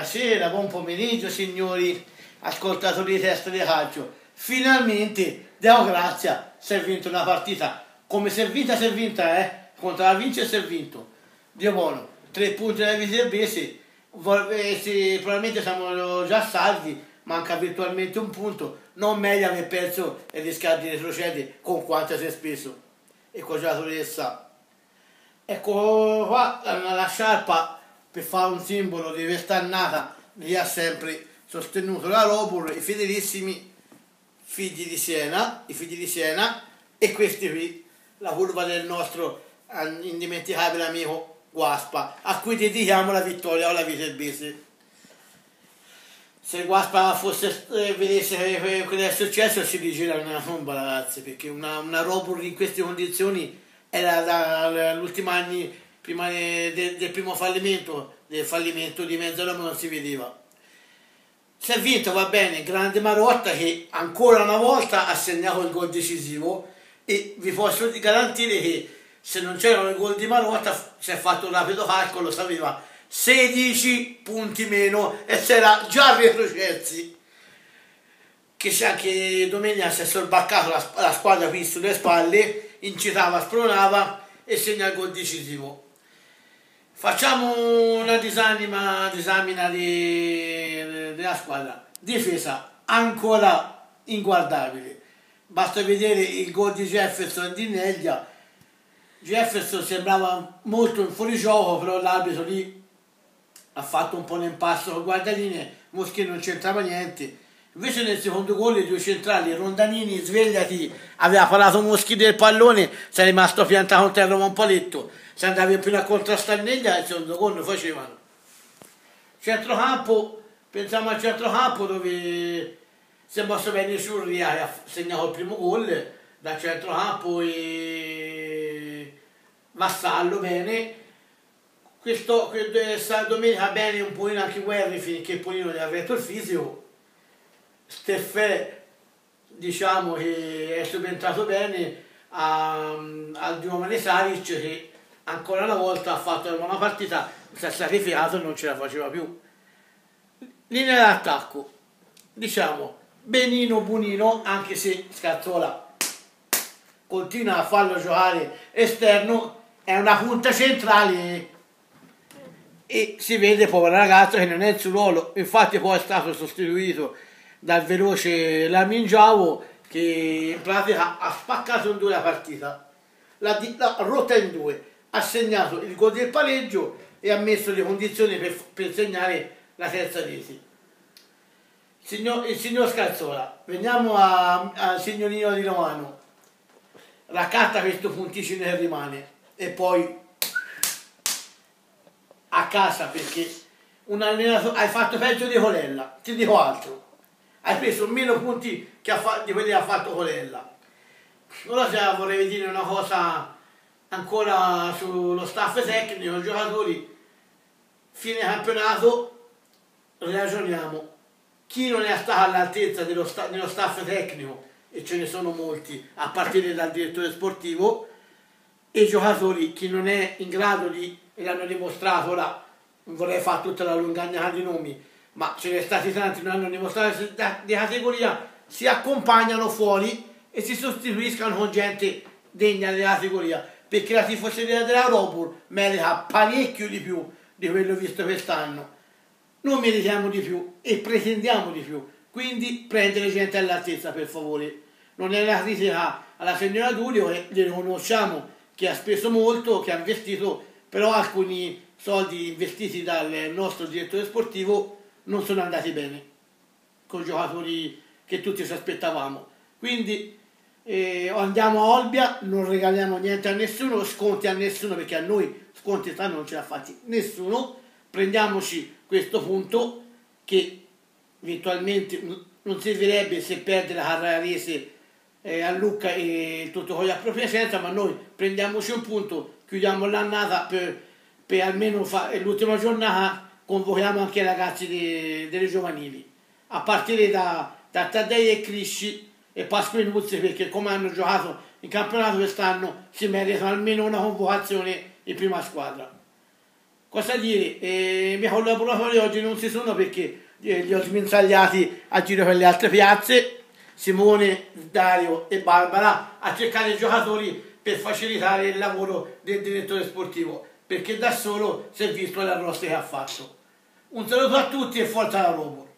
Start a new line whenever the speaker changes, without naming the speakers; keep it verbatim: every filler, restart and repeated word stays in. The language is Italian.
Buonasera, buon pomeriggio signori ascoltatori di Testa di Calcio. Finalmente, Deo grazia, si è vinto una partita. Come si è vinta, si è vinta, eh? Contro la Vince si è vinto. Dio buono, tre punti da Viterbese, probabilmente siamo già salvi, manca virtualmente un punto. Non meglio aver perso e rischiare di retrocedere con quanto si è speso. E con la sa. Ecco qua la sciarpa per fare un simbolo di quest'annata li ha sempre sostenuto la Robur, i fedelissimi figli di Siena, i figli di Siena e questi qui, la curva del nostro indimenticabile amico Guaspa, a cui dedichiamo la vittoria alla Viterbese. Se Guaspa fosse, eh, vedesse quello che è successo si rigira una tomba ragazzi, perché una, una Robur in queste condizioni era dall'ultimo anni prima de, de, del primo fallimento, del fallimento di Mezzaloma non si vedeva. Si è vinto, va bene, grande Marotta che ancora una volta ha segnato il gol decisivo e vi posso garantire che se non c'erano i gol di Marotta si è fatto un rapido calcolo, sapeva sedici punti meno e si era già retrocessi. Che anche domenica si è sorbaccato la, la squadra qui sulle spalle, incitava, spronava e segna il gol decisivo. Facciamo una disanima, disamina di, della squadra. Difesa ancora inguardabile. Basta vedere il gol di Jefferson di Neglia. Jefferson sembrava molto in fuorigioco, però l'arbitro lì ha fatto un po' un impasto con guardaline, Moschini non c'entrava niente. Invece nel secondo gol i due centrali, Rondanini, svegliati, aveva parato Moschini del pallone, si è rimasto piantato in terra come un paletto, se andavi più a contrastare Neglia, il secondo gol lo facevano. Centrocampo, pensiamo al centrocampo dove si è mosso bene Ciurria e ha segnato il primo gol, da centrocampo e Vassallo bene. Questo, questa domenica bene un pochino anche Guerri finché Polino gli ha retto il fisico. Steffè diciamo che è subentrato bene al giovane Saric che ancora una volta ha fatto una buona partita, si è sacrificato e non ce la faceva più. Linea d'attacco, diciamo benino bunino, anche se Scazzola continua a farlo giocare esterno, è una punta centrale e si vede povero ragazzo che non è il suo ruolo, infatti poi è stato sostituito dal veloce Lamin Giavo che in pratica ha spaccato in due la partita, l'ha rotta in due, ha segnato il gol del pareggio e ha messo le condizioni per, per segnare la terza rete. Signor, il signor Scazzola, veniamo al signorino di Romano, raccatta questo punticino che rimane e poi a casa perché un allenatore, hai fatto peggio di Colella, ti dico altro. Hai preso meno punti che ha di quelli che ha fatto Colella. Ora vorrei dire una cosa ancora sullo staff tecnico, i giocatori, fine campionato, ragioniamo. Chi non è stato all'altezza dello, sta dello staff tecnico, e ce ne sono molti, a partire dal direttore sportivo, e i giocatori, chi non è in grado di, e l'hanno dimostrato, ora non vorrei fare tutta la lungagnata di nomi, ma ce ne sono stati tanti che non hanno dimostrato di categoria, si accompagnano fuori e si sostituiscono con gente degna della categoria, perché la tifoseria della Robur merita parecchio di più di quello visto quest'anno. Non meritiamo di più e pretendiamo di più, quindi prendere gente all'altezza per favore. Non è una critica alla signora Durio, e le riconosciamo che ha speso molto, che ha investito, però alcuni soldi investiti dal nostro direttore sportivo non sono andati bene con giocatori che tutti ci aspettavamo. Quindi eh, andiamo a Olbia, non regaliamo niente a nessuno, sconti a nessuno, perché a noi sconti stanno non ce l'ha fatti nessuno. Prendiamoci questo punto che virtualmente non servirebbe se perde la Carrarese eh, a Lucca e tutto con la propria scienza, ma noi prendiamoci un punto, chiudiamo l'annata per, per almeno l'ultima giornata. Convochiamo anche i ragazzi de, delle giovanili, a partire da, da Taddei e Crisci e Pasquinuzzi, perché come hanno giocato in campionato quest'anno si meritano almeno una convocazione in prima squadra. Cosa dire? Eh, I miei collaboratori oggi non ci sono perché eh, li ho sminzagliati a giro per le altre piazze, Simone, Dario e Barbara, a cercare i giocatori per facilitare il lavoro del direttore sportivo, perché da solo si è visto le arroste che ha fatto. Un saluto a tutti e forza la Roma!